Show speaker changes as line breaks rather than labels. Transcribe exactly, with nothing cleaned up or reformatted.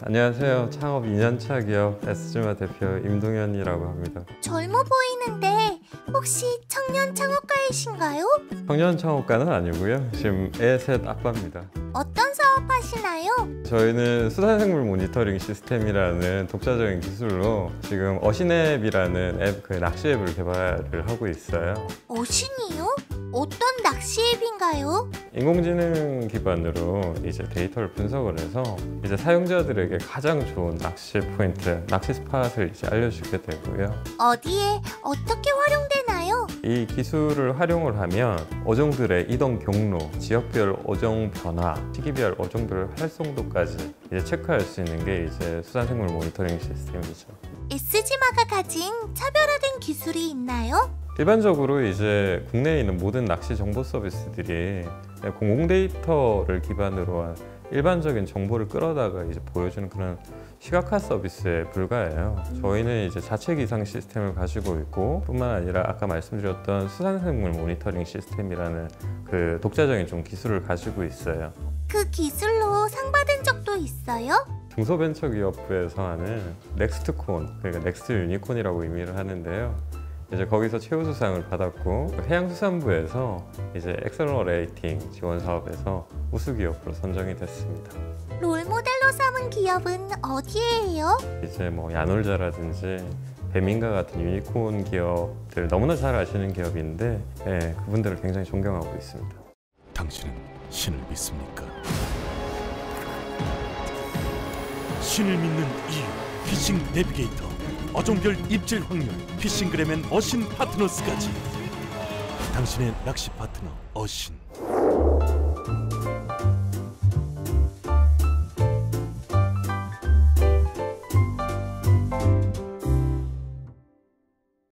안녕하세요. 창업 이 년차 기업 에스지마 대표 임동현이라고 합니다.
젊어 보이는데 혹시 청년 창업가이신가요?
청년 창업가는 아니고요. 지금 애 셋 아빠입니다.
어떤 사업 하시나요?
저희는 수산생물 모니터링 시스템이라는 독자적인 기술로 지금 어신앱이라는 앱, 그 낚시 앱을 개발을 하고 있어요.
어신이요? 어떤 낚시 앱인가요?
인공지능 기반으로 이제 데이터를 분석을 해서 이제 사용자들에게 가장 좋은 낚시 포인트, 낚시 스팟을 이제 알려주게 되고요.
어디에 어떻게 활용되나요?
이 기술을 활용을 하면 어종들의 이동 경로, 지역별 어종 변화, 시기별 어종별 활성도까지 이제 체크할 수 있는 게 이제 수산생물 모니터링 시스템이죠.
에스지마가 가진 차별화된 기술이 있나요?
일반적으로 이제 국내에 있는 모든 낚시 정보 서비스들이 공공 데이터를 기반으로 한 일반적인 정보를 끌어다가 이제 보여주는 그런 시각화 서비스에 불과해요. 저희는 이제 자체 기상 시스템을 가지고 있고, 뿐만 아니라 아까 말씀드렸던 수산생물 모니터링 시스템이라는 그 독자적인 좀 기술을 가지고 있어요.
그 기술로 상 받은 적도 있어요?
중소벤처기업부에서 하는 넥스트콘, 그러니까 넥스트 유니콘이라고 의미를 하는데요. 이제 거기서 최우수상을 받았고, 해양수산부에서 이제 엑셀러 레이팅 지원 사업에서 우수 기업으로 선정이 됐습니다.
롤모델로 삼은 기업은 어디에 해요?
이제 뭐 야놀자라든지 배민가 같은 유니콘 기업들 너무나 잘 아시는 기업인데, 예, 그분들을 굉장히 존경하고 있습니다.
당신은 신을 믿습니까? 신을 믿는 이유, 피싱 내비게이터, 어종별 입질 확률, 피싱그램엔 어신 파트너스까지. 당신의 낚시 파트너 어신.